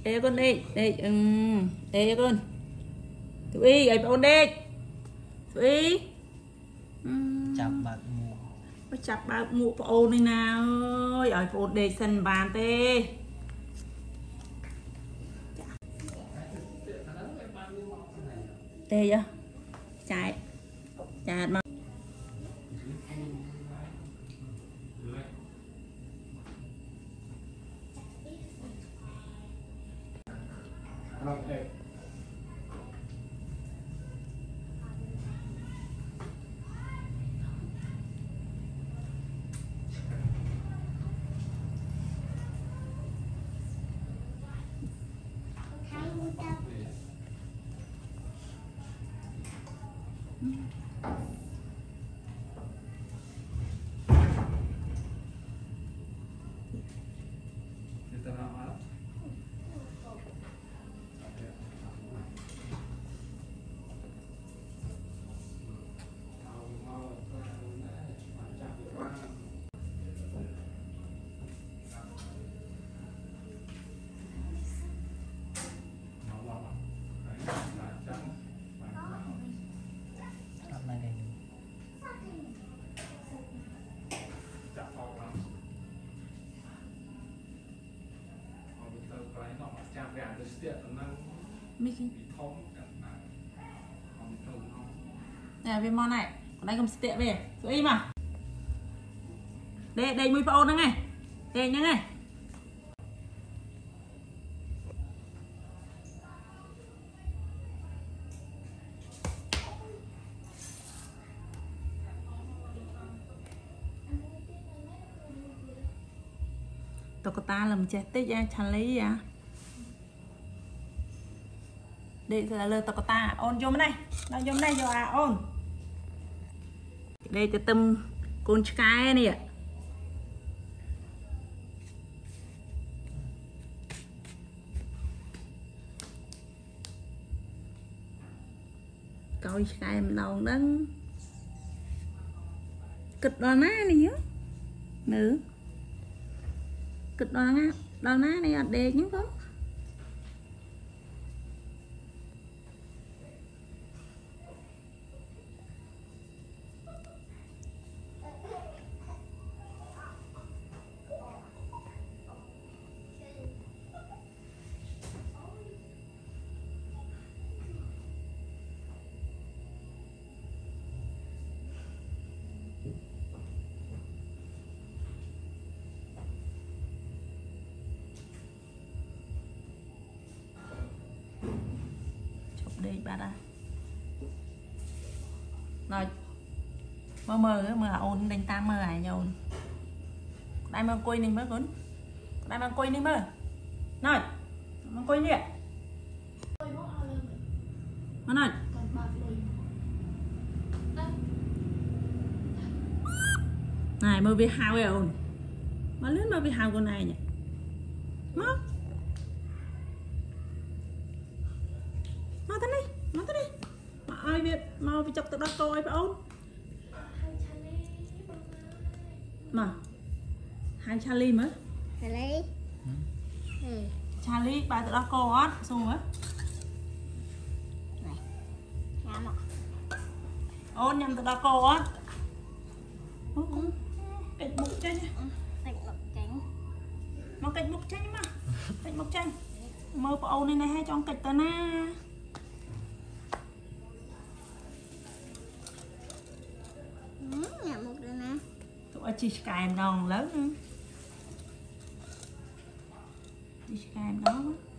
Ê con đi, đi, ê con. Tụi y, ấy bọn đi. Tụi y. Chạp bạc mùa. Chạp bạc mùa bọn này nào ơi, ở bọn đi sân bàn tê. Tê chưa? Chạy. Chạy mà. Okay. Nè viên món này, còn đây không tiện về, tụi im à. Đây mũi phao nữa ngay, đây nhá ngay. Tao có ta làm chết tích ra chán lấy à. Đây là lời tao có ta ôn vô đây, nó vô đây vô à ôn. Đây cái tâm con trai này ạ. Coi trai mình đầu nâng cực đo ná này á nữ cực đo ná này ở đây chứ không. Đây bà đã rồi mơ ôn đánh ta mơ ai nhồn đây mà quay nên mơ cuốn đây mà quay nên mơ nói mà quay đi nó nói này mơ bị hao rồi ôn mà lớn mơ bị hao con này nhỉ mất nó tới đi mà ai biết mau bị chọc từ đó coi phải ôn mà hai Charlie mới Charlie bài từ đó cô á xong rồi ôn nhầm từ đó cô á kịch bục tranh nó kịch bục tranh mà kịch bục tranh mơ của ôn này hay trong kịch tờ na tụi chị cài em non lớn nữa chị cài em đó